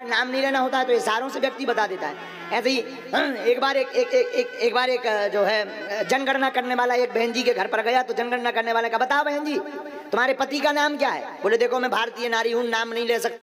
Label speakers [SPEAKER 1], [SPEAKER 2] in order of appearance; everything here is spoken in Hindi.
[SPEAKER 1] नाम नहीं लेना होता है तो इशारों से व्यक्ति बता देता है। ऐसे ही एक बार एक जो है जनगणना करने वाला एक बहन जी के घर पर गया, तो जनगणना करने वाले का, बताओ बहन जी तुम्हारे पति का नाम क्या है? बोले देखो मैं भारतीय नारी हूँ, नाम नहीं ले सकता।